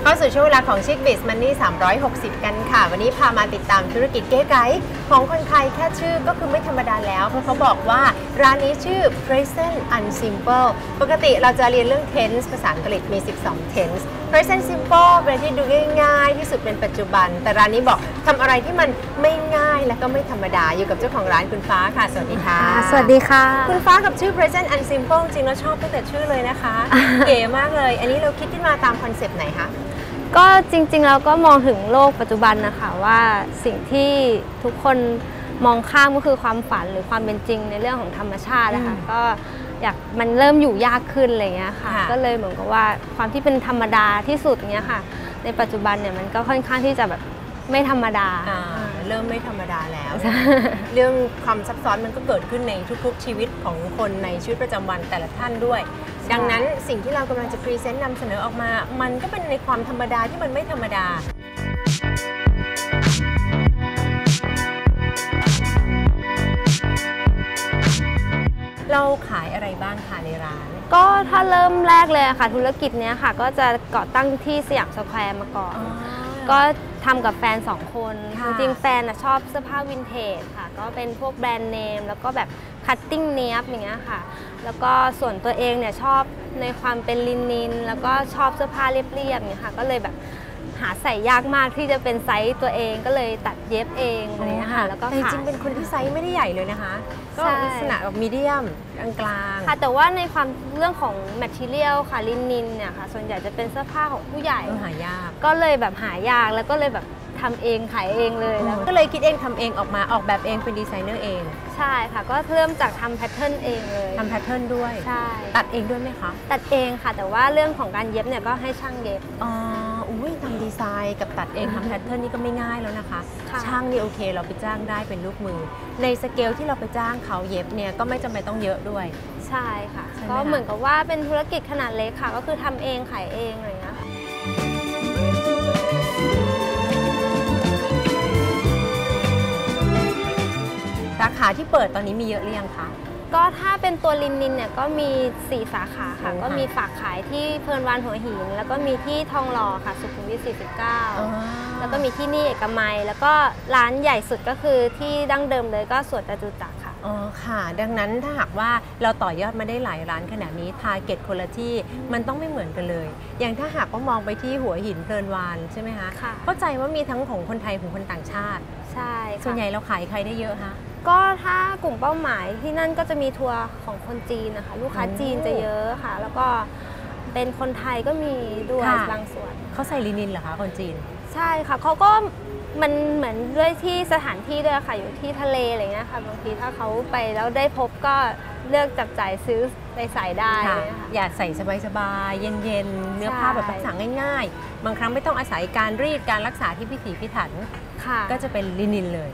เข้าสู่ช่วงเวลาของชิคบิสมันนี่360กันค่ะวันนี้พามาติดตามธุรกิจเก๋ไก๋ของคนไทยแค่ชื่อก็คือไม่ธรรมดาแล้วเพราะเขาบอกว่าร้านนี้ชื่อ present and simple ปกติเราจะเรียนเรื่อง tense ภาษาอังกฤษมี12 tense present simple เป็นที่ดูง่ายๆที่สุดเป็นปัจจุบันแต่ร้านนี้บอกทำอะไรที่มันไม่ง่ายและก็ไม่ธรรมดาอยู่กับเจ้าของร้านคุณฟ้าค่ะสวัสดีค่ะสวัสดีค่ะคุณฟ้ากับชื่อ present and simple จริงแล้วชอบตั้งแต่ชื่อเลยนะคะ เก๋มากเลยอันนี้เราคิดขึ้นมาตามคอนเซปต์ไหนคะก็จริงๆเราก็มองถึงโลกปัจจุบันนะคะว่าสิ่งที่ทุกคนมองข้ามก็คือความฝันหรือความเป็นจริงในเรื่องของธรรมชาตินะคะก็อยากมันเริ่มอยู่ยากขึ้นอะไรเงี้ยค่ะก็เลยเหมือนกับว่าความที่เป็นธรรมดาที่สุดเงี้ยค่ะในปัจจุบันเนี่ยมันก็ค่อนข้างที่จะแบบไม่ธรรมดาเริ่มไม่ธรรมดาแล้ว เรื่องความซับซ้อนมันก็เกิดขึ้นในทุกๆชีวิตของคนในชีวิตประจำวันแต่ละท่านด้วยดังนั้นสิ่งที่เรากำลังจะพรีเซนต์นำเสนอออกมามันก็เป็นในความธรรมดาที่มันไม่ธรรมดาเราขายอะไรบ้างคะในร้านก็ถ้าเริ่มแรกเลยค่ะธุรกิจเนี้ยค่ะก็จะก่อตั้งที่สยามสแควร์มาก่อนก็ทำกับแฟน2 คนจริงๆแฟนชอบเสื้อผ้าวินเทจค่ะก็เป็นพวกแบรนด์เนมแล้วก็แบบคัตติ้งเนียบอย่างเงี้ยค่ะแล้วก็ส่วนตัวเองเนี่ยชอบในความเป็นลินินแล้วก็ชอบเสื้อผ้าเรียบๆอย่างเงี้ยค่ะก็เลยแบบหาใส่ยากมากที่จะเป็นไซส์ตัวเองก็เลยตัดเย็บเองอะไรเงี้ยค่ะแล้วก็จริงๆเป็นคนที่ไซส์ไม่ได้ใหญ่เลยนะคะก็ลักษณะแบบมีเดียมกลางๆค่ะแต่ว่าในความเรื่องของแมททีเรียลค่ะลินินเนี่ยค่ะส่วนใหญ่จะเป็นเสื้อผ้าของผู้ใหญ่หายากก็เลยแบบหายากแล้วก็เลยแบบทำเองขายเองเลยแล้วก็เลยคิดเองทำเองออกมาออกแบบเองเป็นดีไซเนอร์เองใช่ค่ะก็เริ่มจากทำแพทเทิร์นเองเลยทำแพทเทิร์นด้วยใช่ตัดเองด้วยไหมคะตัดเองค่ะแต่ว่าเรื่องของการเย็บเนี่ยก็ให้ช่างเย็บอุ้ยทำดีไซน์กับตัดเองทำแพทเทิร์นนี่ก็ไม่ง่ายแล้วนะคะช่างนี่โอเคเราไปจ้างได้เป็นลูกมือในสเกลที่เราไปจ้างเขาเย็บเนี่ยก็ไม่จำเป็นต้องเยอะด้วยใช่ค่ะก็เหมือนกับว่าเป็นธุรกิจขนาดเล็กค่ะก็คือทำเองขายเองอะไรอย่างเงี้ยสาขาที่เปิดตอนนี้มีเยอะหรือยังคะก็ถ้าเป็นตัวลินเนี่ยก็มี4 สาขาค่ะก็มีฝากขายที่เพลินวานหัวหินแล้วก็มีที่ทองหล่อค่ะสุขุมวิท49แล้วก็มีที่นี่เอกมัยแล้วก็ร้านใหญ่สุดก็คือที่ดั้งเดิมเลยก็สวนจตุจักรค่ะอ๋อค่ะดังนั้นถ้าหากว่าเราต่อยอดมาได้หลายร้านขนาดนี้ทาร์เก็ตคนละที่มันต้องไม่เหมือนกันเลยอย่างถ้าหากว่ามองไปที่หัวหินเพลินวานใช่ไหมคะเข้าใจว่ามีทั้งของคนไทยของคนต่างชาติใช่ส่วนใหญ่เราขายใครได้เยอะคะก็ถ้ากลุ่มเป้าหมายที่นั่นก็จะมีทัวร์ของคนจีนนะคะลูกค้าจีนจะเยอะค่ะแล้วก็เป็นคนไทยก็มีด้วยบางส่วนเขาใส่ลินินเหรอคะคนจีนใช่ค่ะเขาก็มันเหมือนด้วยที่สถานที่ด้วยค่ะอยู่ที่ทะเลอะไรเงี้ยค่ะบางทีถ้าเขาไปแล้วได้พบก็เลือกจับจ่ายซื้อไปใส่ได้อยากใส่สบายๆเย็นๆเนื้อผ้าแบบรักษาง่ายๆบางครั้งไม่ต้องอาศัยการรีดการรักษาที่พิถีพิถันก็จะเป็นลินินเลย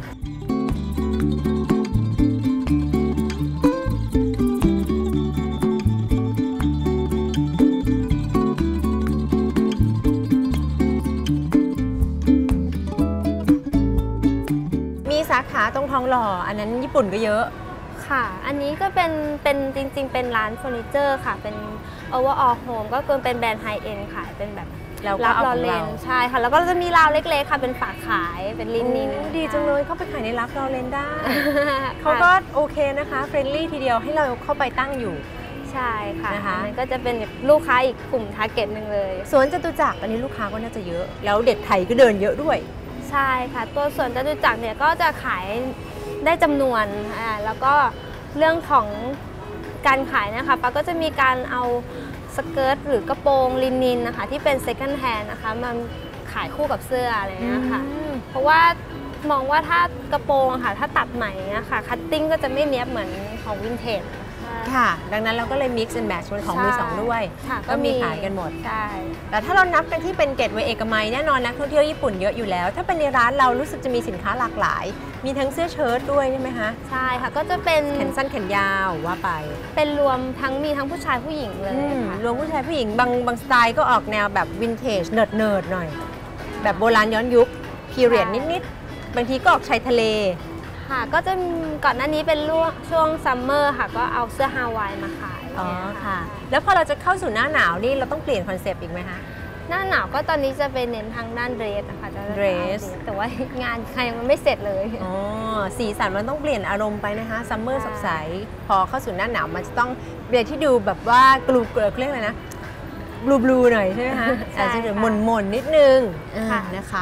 สาขาตรงทองหล่ออันนั้นญี่ปุ่นก็เยอะค่ะอันนี้ก็เป็นจริงๆเป็นร้านเฟอร์นิเจอร์ค่ะเป็น overall home ก็คือเป็นแบรนด์ไฮเอ็นด์ขายเป็นแบบรับรอเลนใช่ค่ะแล้วก็จะมีราวเล็กๆค่ะเป็นฝากขายเป็นลินินดีจังเลยเข้าไปขายในรับรอเลนได้เขาก็โอเคนะคะเฟรนลี่ทีเดียวให้เราเข้าไปตั้งอยู่ใช่ค่ะมันก็จะเป็นลูกค้าอีกกลุ่มทาร์เก็ตหนึ่งเลยสวนจตุจักรอันนี้ลูกค้าก็น่าจะเยอะแล้วเด็กไทยก็เดินเยอะด้วยใช่ค่ะตัวส่วนจตุจักรเนี่ยก็จะขายได้จำนวนแล้วก็เรื่องของการขายนะคะป้าก็จะมีการเอาสเกิร์ตหรือกระโปรงลินินนะคะที่เป็น second hand นะคะมาขายคู่กับเสื้ออะไรเงี้ยค่ะเพราะว่ามองว่าถ้ากระโปรงค่ะถ้าตัดใหม่นะคะคัตติ้งก็จะไม่เนี้ยบเหมือนของวินเทจค่ะดังนั้นเราก็เลย mix and match ของมือสองด้วยก็มีขายกันหมดใช่แต่ถ้าเรานับกันที่เป็นเกตเวย์เอกมัยแน่นอนนักท่องเที่ยวญี่ปุ่นเยอะอยู่แล้วถ้าเป็นในร้านเรารู้สึกจะมีสินค้าหลากหลายมีทั้งเสื้อเชิ้ตด้วยใช่ไหมคะใช่ค่ะก็จะเป็นแขนสั้นแขนยาวว่าไปเป็นรวมทั้งมีทั้งผู้ชายผู้หญิงเลยค่ะรวมผู้ชายผู้หญิงบางสไตล์ก็ออกแนวแบบวินเทจเนิร์ดหน่อยแบบโบราณย้อนยุคพีเรียดนิดๆบางทีก็ออกชายทะเลค่ะก็จะก่อนหน้านี้เป็นช่วงซัมเมอร์ค่ะก็เอาเสื้อฮาวายมาขายอ๋อค่ะแล้วพอเราจะเข้าสู่หน้าหนาวนี่เราต้องเปลี่ยนคอนเซปต์อีกไหมคะหน้าหนาวก็ตอนนี้จะไปเน้นทางด้านเดรสนะคะจะเดรสแต่ว่างานใครยังไม่เสร็จเลยอ๋อสีสันมันต้องเปลี่ยนอารมณ์ไปนะคะซัมเมอร์สดใสพอเข้าสู่หน้าหนาวมันจะต้องเปลี่ยนที่ดูแบบว่ากลูเรียกอะไรนะบลูหน่อยใช่ไหมคะใช่อาจจะค่ะหม่นนิดนึงค่ะนะคะ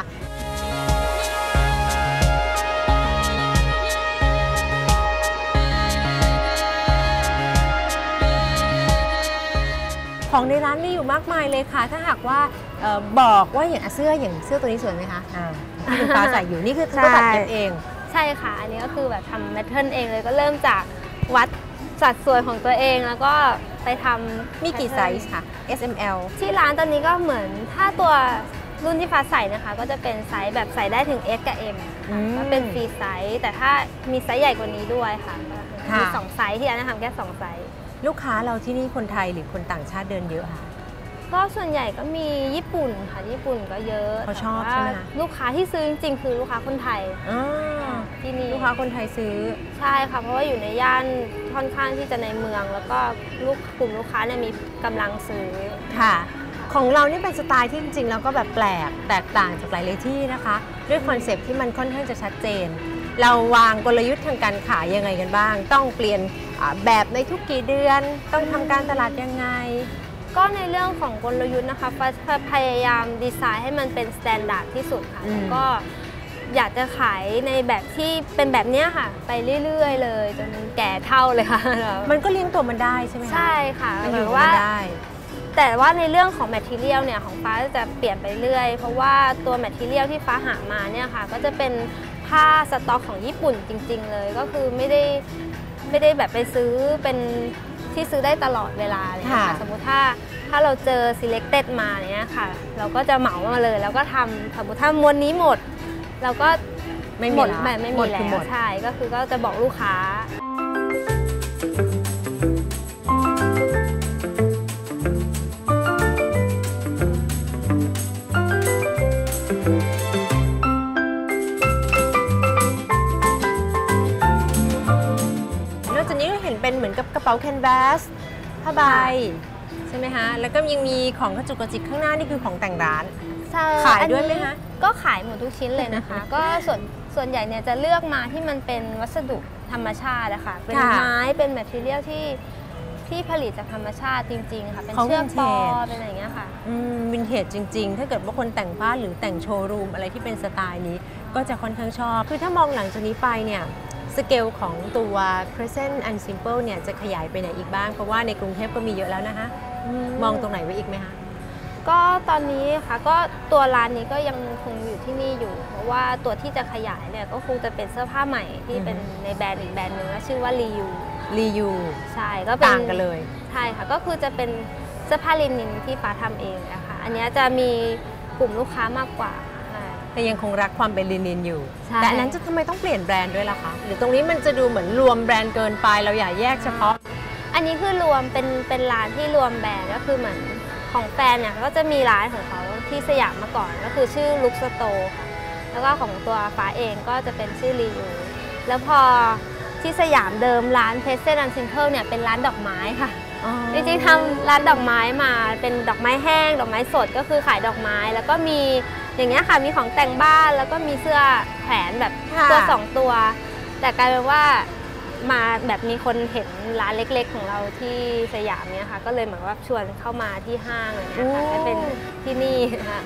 ของในร้านมีอยู่มากมายเลยค่ะ ถ้าหากว่าบอกว่าอย่างเสื้อตัวนี้สวยไหมคะที่คุณฟ้าใส่อยู่นี่คือก็ตัดเย็บเองใช่ค่ะ อันนี้ก็คือแบบทำแพทเทิร์นเองเลยก็เริ่มจากวัดสัดส่วนของตัวเองแล้วก็ไปทำมีกี่ไซส์คะ S M L ที่ร้านตอนนี้ก็เหมือนถ้าตัวรุ่นที่ฟ้าใส่นะคะ ก็จะเป็นไซส์แบบใส่ได้ถึง S กับ M ก็เป็นฟรีไซส์แต่ถ้ามีไซส์ใหญ่กว่านี้ด้วยค่ะมี2ไซส์ที่ร้านทำแค่2ไซส์ลูกค้าเราที่นี่คนไทยหรือคนต่างชาติเดินเยอะค่ะก็ส่วนใหญ่ก็มีญี่ปุ่นค่ะญี่ปุ่นก็เยอะเขาชอบแต่ว่ใช่ไหมคะลูกค้าที่ซื้อจริงๆคือลูกค้าคนไทยอ๋อที่นี่ลูกค้าคนไทยซื้อใช่ค่ะเพราะว่าอยู่ในย่านค่อนข้างที่จะในเมือง แล้วก็กลุ่มลูกค้าเนี่ยมีกำลังซื้อค่ะ ของเรานี่เป็นสไตล์ที่จริงๆแล้วก็แบบแปลกแตกต่างจากหลายๆที่นะคะ ด้วยคอนเซปต์ที่มันค่อนข้างจะชัดเจน เราวางกลยุทธ์ทางการขายยังไงกันบ้าง ต้องเปลี่ยนแบบในทุกกี่เดือน ต้องทำการตลาดยังไงก็ในเรื่องของกลยุทธ์นะคะฟ้าพยายามดีไซน์ให้มันเป็นสแตนดาร์ดที่สุดค่ะ แล้วก็อยากจะขายในแบบที่เป็นแบบเนี้ยค่ะ ไปเรื่อยๆเลยจนแก่เท่าเลยค่ะมันก็เลี้ยงตัวมันได้ใช่ไหมคะใช่ค่ะมันหอรืยู่อกับว่ามันได้แต่ว่าในเรื่องของแมททีเรียลเนี่ยของฟ้าจะเปลี่ยนไปเรื่อยเพราะว่าตัวแมททีเรียลที่ฟ้าหามาเนี่ยค่ะก็จะเป็นผ้าสต็อกของญี่ปุ่นจริงๆเลยก็คือไม่ได้แบบไปซื้อเป็นที่ซื้อได้ตลอดเวลาเลยค่ะค่ะสมมุติถ้าเราเจอ selected มาเนี่ยค่ะเราก็จะเหมามาเลยแล้วก็ทำสมมติถ้าม้วนนี้หมดเราก็ไม่หมีมดละแบบไม่หมมีดแล้คือหมวดใช่ก็คือก็จะบอกลูกค้านอกจากนี้ก็เห็นเป็นเหมือนกับกระเป๋าแคนวาสผ้าใบใช่ไหมคะ แล้วก็ยังมีของกระจุกกระจิกข้างหน้านี่คือของแต่งร้าน ขายด้วยไหมคะก็ขายหมดทุกชิ้นเลยนะคะ ก็ส่วนใหญ่เนี่ยจะเลือกมาที่มันเป็นวัสดุธรรมชาติอะค่ะเป็นค่ะไม้เป็นแมททีเรียลที่ผลิตจากธรรมชาติจริงๆค่ะเป็นของเชือกปอ vintage เป็นอะไรอย่างเงี้ยค่ะวินเทจจริงๆ ถ้าเกิดว่าคนแต่งบ้านหรือแต่งโชว์รูมอะไรที่เป็นสไตล์นี้ก็จะค่อนข้างชอบ คือถ้ามองหลังจากนี้ไปเนี่ยสเกลของตัว Crescent and Simple เนี่ยจะขยายไปไหนอีกบ้าง เพราะว่าในกรุงเทพก็มีเยอะแล้วนะคะมองตรงไหนไว้อีกไหมคะก็ตอนนี้ค่ะก็ตัวร้านนี้ก็ยังคงอยู่ที่นี่อยู่ เพราะว่าตัวที่จะขยายเนี่ยก็คงจะเป็นเสื้อผ้าใหม่ที่เป็นในแบรนด์อีกแบรนด์หนึ่งชื่อว่ารียูรียูใช่ก็เป็นต่างกันเลยใช่ค่ะก็คือจะเป็นเสื้อผ้าลินินที่ฟ้าทำเองนะคะอันนี้จะมีกลุ่มลูกค้ามากกว่าค่ะแต่ยังคงรักความเป็นลินินอยู่ใช่แต่อันนั้นจะทำไมต้องเปลี่ยนแบรนด์ด้วยล่ะคะ หรือตรงนี้มันจะดูเหมือนรวมแบรนด์เกินไปเราอยากแยกเฉพาะอันนี้คือรวมเป็นร้านที่รวมแบรนด์ก็คือเหมือนของแฟนเนี่ยก็จะมีร้านของเขาที่สยามมาก่อนก็คือชื่อลุคสโตร์ค่ะแล้วก็ของตัวฟ้าเองก็จะเป็นชื่อรียูแล้วพอที่สยามเดิมร้านเพสเซนซิมเพิลเนี่ยเป็นร้านดอกไม้ค่ะจริงๆทำร้านดอกไม้มาเป็นดอกไม้แห้งดอกไม้สดก็คือขายดอกไม้ แล้วก็มีอย่างเงี้ยค่ะมีของแต่งบ้านแล้วก็มีเสื้อแขวนแบบค่ะตัว2ตัว แต่กลายเป็นว่ามาแบบมีคนเห็นร้านเล็กๆของเราที่สยามเนี่ยค่ะก็เลยเหมือนว่าชวนเข้ามาที่ห้างอะไรเงี้ยค่ะให้เป็นที่นี่ค่ะ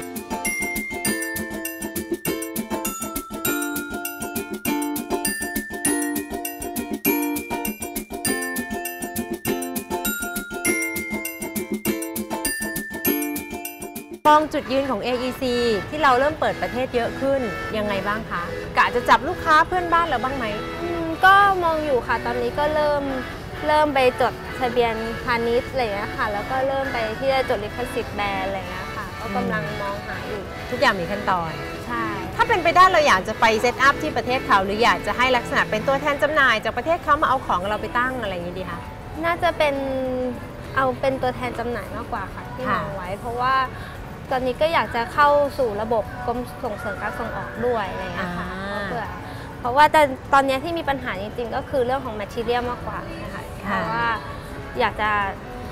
มองจุดยืนของ AEC ที่เราเริ่มเปิดประเทศเยอะขึ้นยังไงบ้างคะกะจะจับลูกค้าเพื่อนบ้านเราบ้างไหมก็มองอยู่ค่ะตอนนี้ก็เริ่มไปจดทะเบียนพาณิชย์อะไรอย่างเงี้ยค่ะแล้วก็เริ่มไปที่จะจดลิขสิทธิ์แบรนด์อะไรอย่างเงี้ยค่ะก็กำลังมองหาอยู่ทุกอย่างมีขั้นตอนใช่ถ้าเป็นไปได้เราอยากจะไปเซตอัพที่ประเทศเขาหรืออยากจะให้ลักษณะเป็นตัวแทนจำหน่ายจากประเทศเขามาเอาของเราไปตั้งอะไรอย่างนี้ดีคะน่าจะเป็นเอาเป็นตัวแทนจำหน่ายมากกว่าค่ะที่มค่ะองไว้ เพราะว่าตอนนี้ก็อยากจะเข้าสู่ระบบกรมส่งเสริมการส่งออกด้วยอะไรอย่างเงี้ยค่ะเพราะว่าแต่ตอนนี้ที่มีปัญหาจริงๆ ก็คือเรื่องของ material มากกว่านะคะเพราะว่าอยากจะค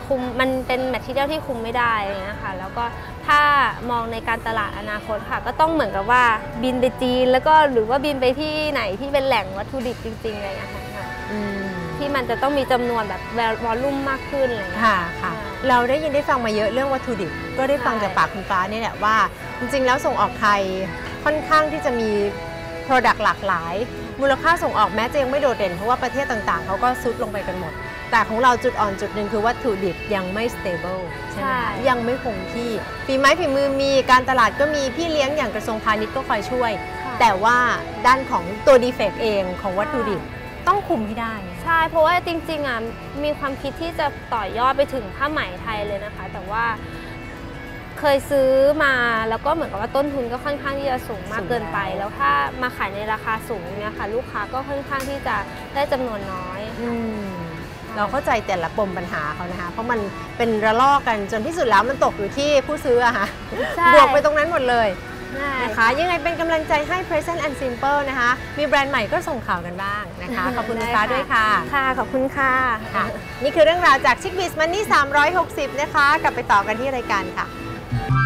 คุมมันเป็นแมททีเรียลที่คุมไม่ได้อะไรเงี้ยค่ะแล้วก็ถ้ามองในการตลาดอนาคตค่ะก็ต้องเหมือนกับว่าบินไปจีนแล้วก็หรือว่าบินไปที่ไหนที่เป็นแหล่งวัตถุดิบจริงๆอะไรเงี้ยค่ะที่มันจะต้องมีจำนวนแบบวอลลุ่มมากขึ้นอะไรเงี้ยค่ะเราได้ยินได้ฟังมาเยอะเรื่องวัตถุดิบก็ได้ฟังจากปากคุณฟ้านี่แหละว่าจริงๆแล้วส่งออกไทยค่อนข้างที่จะมี Product หลากหลายมูลค่าส่งออกแม้จะยังไม่โดดเด่นเพราะว่าประเทศต่างๆเขาก็ซุดลงไปกันหมดแต่ของเราจุดอ่อนจุดหนึ่งคือวัตถุดิบยังไม่ stable ใช่ไหมยังไม่คงที่ฝีไม้ฝีมือมีการตลาดก็มีพี่เลี้ยงอย่างกระทรวงพาณิชย์ก็คอยช่วยแต่ว่าด้านของตัวดีเฟกต์เองของวัตถุดิบต้องคุมให้ได้ใช่เพราะว่าจริงๆอ่ะมีความคิดที่จะต่อยอดไปถึงผ้าไหมไทยเลยนะคะแต่ว่าเคยซื้อมาแล้วก็เหมือนกับว่าต้นทุนก็ค่อนข้างที่จะสูงมากเกินไปแล้วถ้ามาขายในราคาสูงเนี่ยค่ะลูกค้าก็ค่อนข้างที่จะได้จำนวนน้อยเราเข้าใจแต่ละปมปัญหาเขานะคะเพราะมันเป็นระลอกกันจนที่สุดแล้วมันตกอยู่ที่ผู้ซื้ออะค่ะบวกไปตรงนั้นหมดเลยนะคะยังไงเป็นกำลังใจให้ Present and Simple นะคะมีแบรนด์ใหม่ก็ส่งข่าวกันบ้างนะคะขอบคุณคุณฟ้าด้วยค่ะค่ะขอบคุณค่ะนี่คือเรื่องราวจากชิคบิสมันนี่360นะคะกลับไปต่อกันที่รายการค่ะ